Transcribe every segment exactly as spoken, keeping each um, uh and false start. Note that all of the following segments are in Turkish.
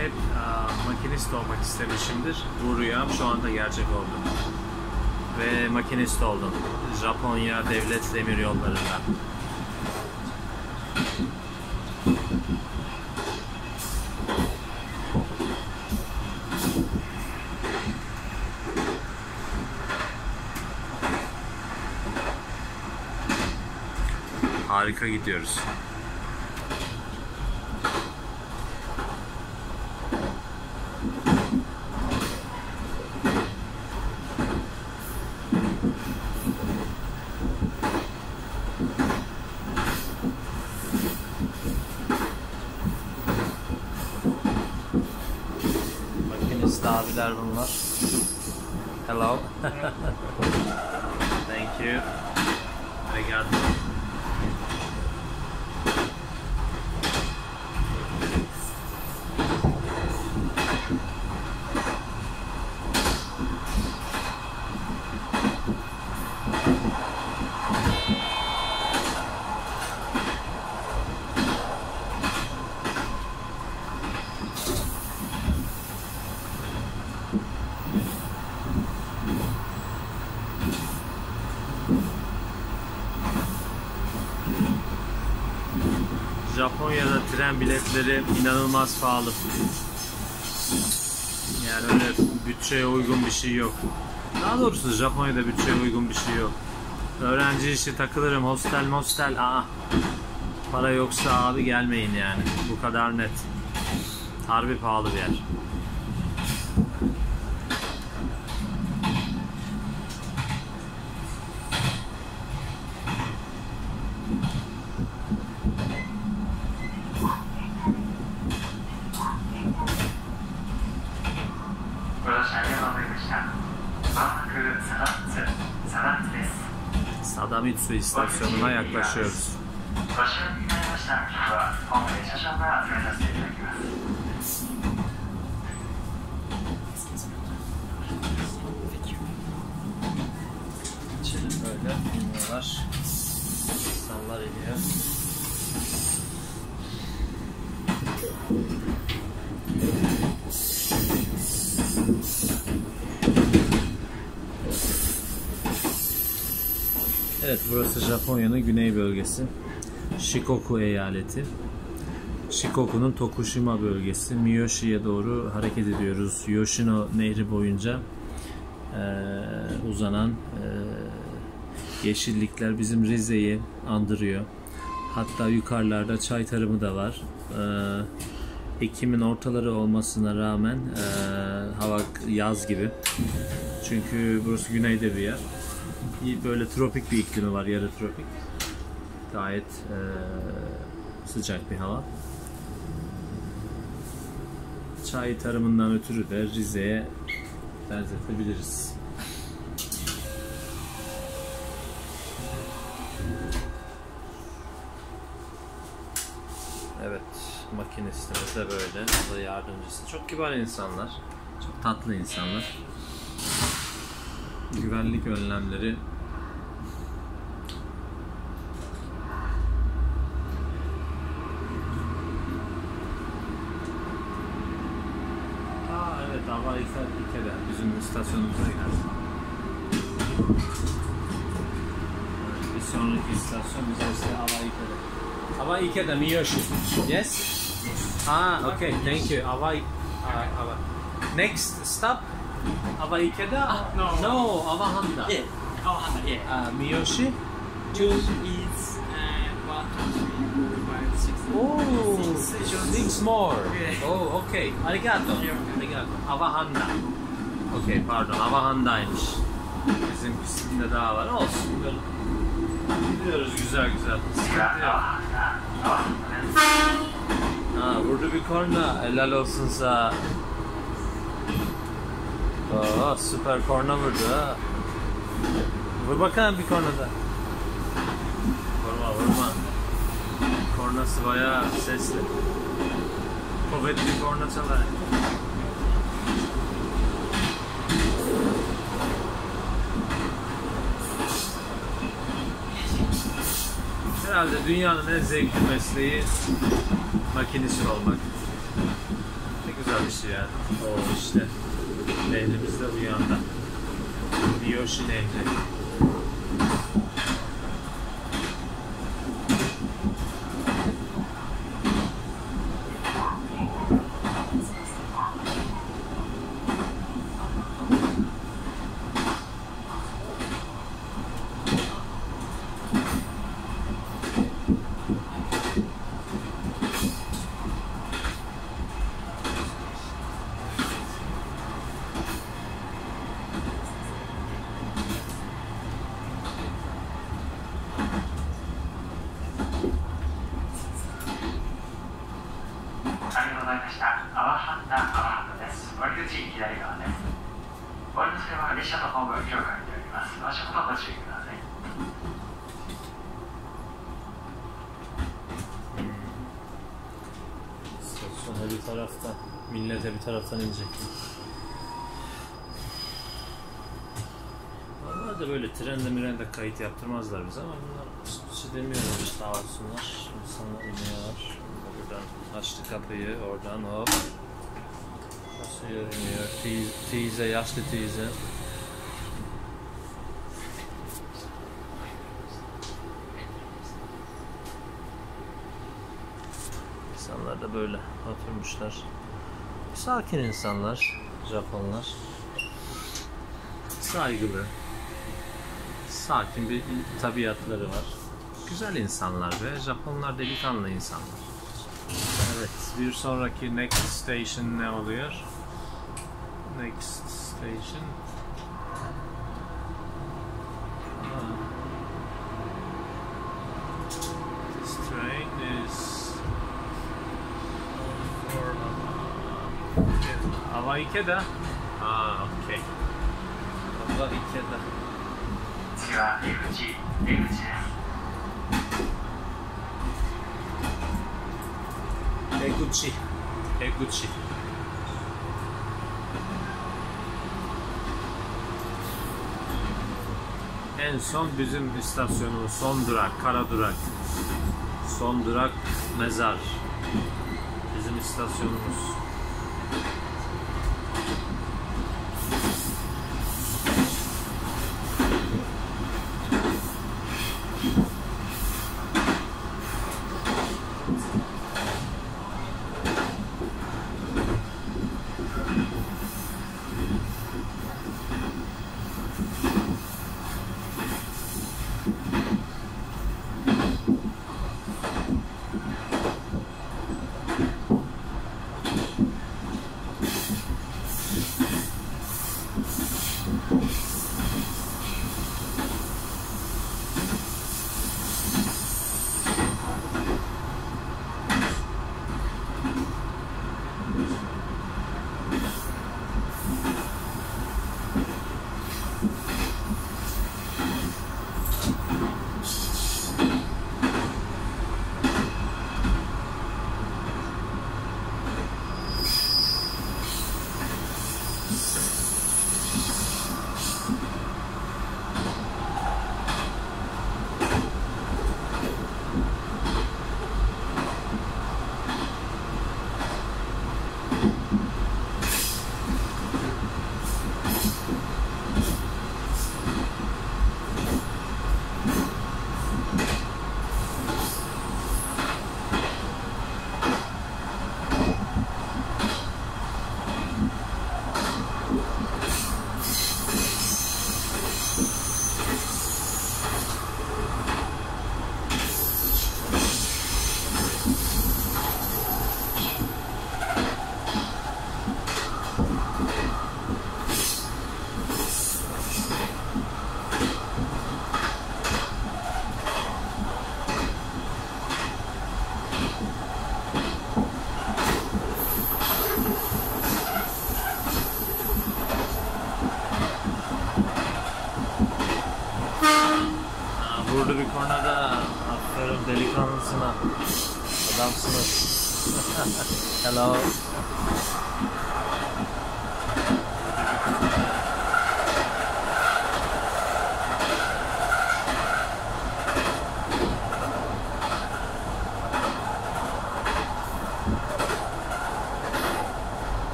hep uh, makinist olmak istemişimdir. Bu rüyam şu anda gerçek oldu. Ve makinist oldum. Japonya Devlet Demiryolları'nda. Harika gidiyoruz. Makinist abiler bunlar. Hello. Thank you. Arigato. Japonya'da tren biletleri inanılmaz pahalı. Yani öyle bütçeye uygun bir şey yok. Daha doğrusu Japonya'da bütçeye uygun bir şey yok. Öğrenci işi takılırım, hostel mostel, aa. Para yoksa abi gelmeyin yani. Bu kadar net. Harbi pahalı bir yer. Sadamitsu istasyonuna yaklaşıyoruz. İçelim böyle, iniyorlar. İnsanlar iniyor. Evet, burası Japonya'nın güney bölgesi. Shikoku eyaleti. Shikoku'nun Tokushima bölgesi. Miyoshi'ye doğru hareket ediyoruz. Yoshino Nehri boyunca e, uzanan e, yeşillikler bizim Rize'yi andırıyor. Hatta yukarılarda çay tarımı da var. E, Ekim'in ortaları olmasına rağmen e, hava yaz gibi. Çünkü burası güneyde bir yer. Böyle tropik bir iklimi var, yarı tropik. Gayet e, sıcak bir hava. Çay tarımından ötürü de Rize'ye benzetebiliriz. Evet, makinistimiz de böyle, o da yardımcısı. Çok kibar insanlar, çok tatlı insanlar. Güvenlik önlemleri Aa evet, Hava Ike'de bizim istasyonumuza gider. Bir sonraki istasyon bize işte Hava Ike'de. Hava Ike'de Miyoshi. Yes? Ah, okay, thank you. Hava Hava. Next stop Hava Ike'de? Ah, no. No, Avahanda. Yeah. Avahanda, yeah. Uh, Miyoshi? Two is uh, one, two, three, four, five, six. Oh, Six. six more. Yeah. Oh, okay. Arigato. Yeah. Arigato. Avahanda. Okay, pardon. Avahanda'ymış. Bizim pisinde daha var. Olsun. Gidiyoruz güzel güzel. Sıkıntı yok. Ha, vurdu bir korna. Helal olsun sana. Oo, süper korna vurdu ha. Vur bakalım bir kornada. Vurma vurma. Kornası bayağı sesli. Kuvvetli bir korna çalar. Herhalde dünyanın en zevkli mesleği makinist olmak. Çünkü güzel bir şey yani. O işte nehrimiz de bu yanda. Miyoshi Nehri. İstasyona bir taraftan, millete bir taraftan inecek. Onlar da böyle trende mirende kayıt yaptırmazlar bize ama bunlar bir şey demiyorlar işte, sağ olsunlar. İnsanlar iniyorlar. Buradan açtı kapıyı, oradan hop. Basıyor, iniyor. Teyze, teyze, yaşlı teyze. İnsanlar da böyle oturmuşlar. Sakin insanlar, Japonlar. Saygılı. Sakin bir tabiatları var. Güzel insanlar ve Japonlar delikanlı insanlar. Evet, bir sonraki next station ne oluyor? Next station. Ah. This train is for Awa Ikeda. Ah, okay. Awa Ikeda. 次は出口、出口です。 Eguchi. Eguchi. En son bizim istasyonumuz, son durak, kara durak. Son durak mezar. Bizim istasyonumuz. Vurdu bir kornada. Aferin delikanlısına. Adamsınız. Hello.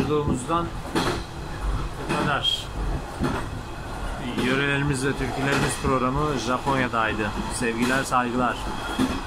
yolculuğumuzdan bu kadar. Yörelerimiz ve türkülerimiz programı Japonya'daydı. Sevgiler, saygılar.